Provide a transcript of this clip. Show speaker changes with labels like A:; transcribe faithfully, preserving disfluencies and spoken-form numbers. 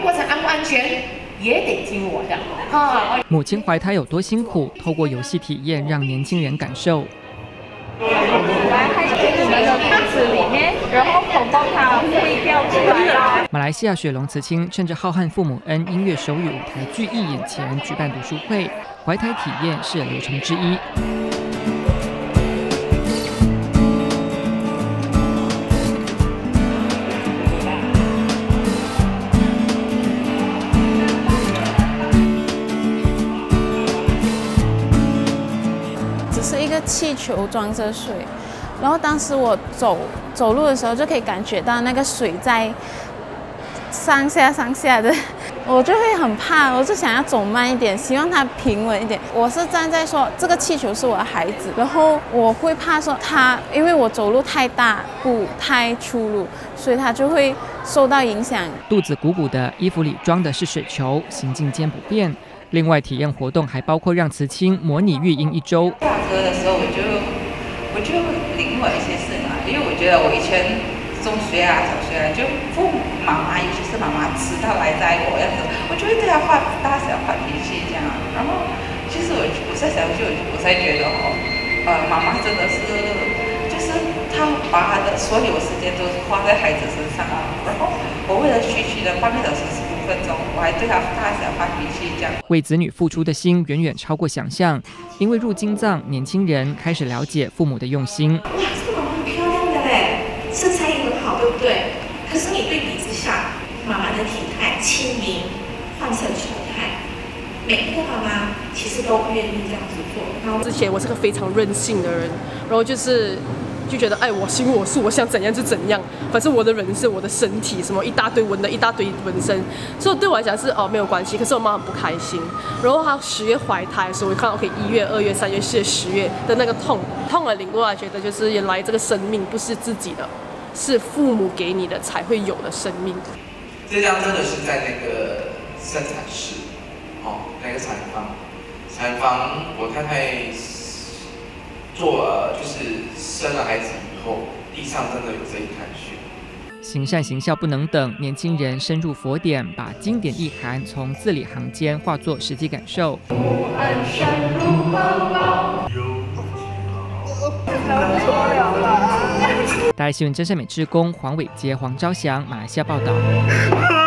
A: 过程安不安全也得听我的。哈，
B: 母亲怀胎有多辛苦，透过游戏体验让年轻人感受。
C: 来，还给你们的肚子里面，然后口爆它会掉出来。
B: 马来西亚雪龙慈青趁着浩瀚父母恩音乐手语舞台剧艺眼前举办读书会，怀胎体验是流程之一。
D: 只是一个气球装着水，然后当时我走走路的时候就可以感觉到那个水在上下上下的，我就会很怕，我就想要走慢一点，希望它平稳一点。我是站在说这个气球是我的孩子，然后我会怕说他，因为我走路太大步太粗鲁，所以他就会受到影响。
B: 肚子鼓鼓的，衣服里装的是水球，行进间不便。另外，体验活动还包括让慈青模拟育婴一周。
E: 下车的时候，我就我就领悟了一些事嘛，因为我觉得我以前中学啊、小学啊，就父母妈妈，尤其是妈妈迟到来载我样子，我就会对她发大小发脾气这样。然后，其实我我在想，就我才觉得哦，呃，妈妈真的是，就是她把她的所有时间都花在孩子身上啊。然后我为了区区的半个小时。分钟，我还对他大小发脾气这样。
B: 为子女付出的心远远超过想象，因为入金藏，年轻人开始了解父母的用心。
F: 哇，这个妈妈很漂亮的嘞，身材也很好，对不对？可是你对比之下，妈妈的体态轻盈，换成丑态，每一个妈妈其实都愿意这样子做。然后
G: 之前我是个非常任性的人，然后就是。就觉得哎，我行我素，我想怎样就怎样，反正我的人是我的身体，什么一大堆纹的，一大堆纹身，所以对我来讲是哦没有关系。可是我妈很不开心。然后她十月怀胎的时候，我看到 OK 一月、二月、三月、四月、十月的那个痛，痛了领过来，觉得就是原来这个生命不是自己的，是父母给你的才会有的生命。
H: 这张真的是在那个生产室，哦，那个产房，产房我太太。做呃，就是生了孩子以后，地上真的有这一滩血。
B: 行善行孝不能等，年轻人深入佛典，把经典意涵从字里行间化作实际感受。大爱新闻真善美志工黄伟杰、黄昭祥，马来西亚报道。